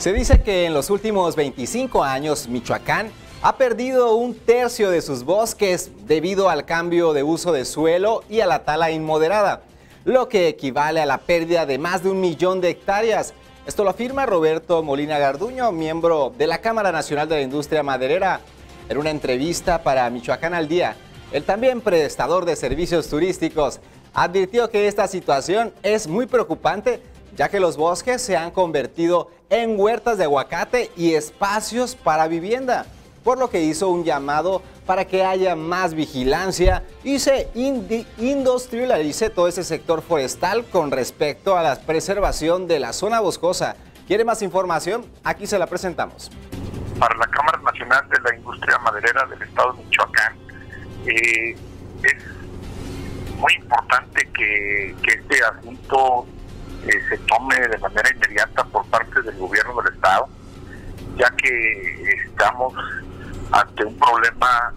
Se dice que en los últimos 25 años Michoacán ha perdido un tercio de sus bosques debido al cambio de uso de suelo y a la tala inmoderada, lo que equivale a la pérdida de más de 1 millón de hectáreas. Esto lo afirma Roberto Molina Garduño, miembro de la Cámara Nacional de la Industria Maderera. En una entrevista para Michoacán al Día, el también prestador de servicios turísticos advirtió que esta situación es muy preocupante, ya que los bosques se han convertido en huertas de aguacate y espacios para vivienda, por lo que hizo un llamado para que haya más vigilancia y se industrialice todo ese sector forestal con respecto a la preservación de la zona boscosa. ¿Quiere más información? Aquí se la presentamos. Para la Cámara Nacional de la Industria Maderera del Estado de Michoacán, es muy importante que este asunto se tome de manera inmediata por parte del gobierno del Estado, ya que estamos ante un problema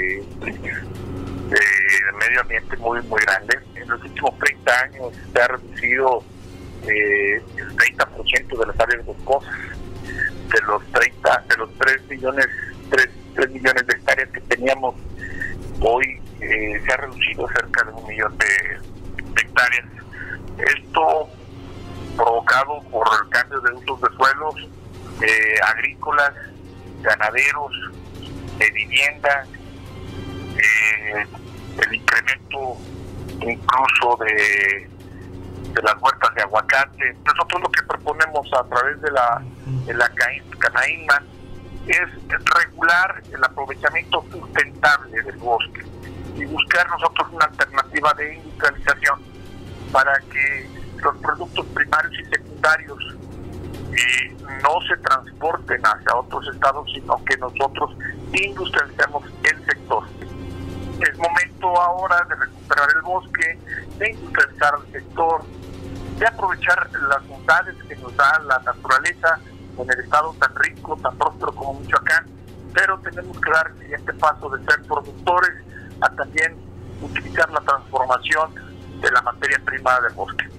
de medio ambiente muy grande. En los últimos 30 años se ha reducido el 30% de las áreas boscosas. De los 3 millones de hectáreas que teníamos hoy, se ha reducido cerca de 1 millón de hectáreas. Esto provocado por el cambio de usos de suelos agrícolas, ganaderos, de vivienda, el incremento incluso de las huertas de aguacate. Nosotros lo que proponemos a través de la Canaima es regular el aprovechamiento sustentable del bosque y buscar nosotros una alternativa de industrialización para que los productos primarios y secundarios no se transporten hacia otros estados, sino que nosotros industrialicemos el sector. Es momento ahora de recuperar el bosque, de industrializar el sector, de aprovechar las bondades que nos da la naturaleza en el estado tan rico, tan próspero como Michoacán, pero tenemos que dar el siguiente paso de ser productores a también utilizar la transformación de la materia prima del bosque.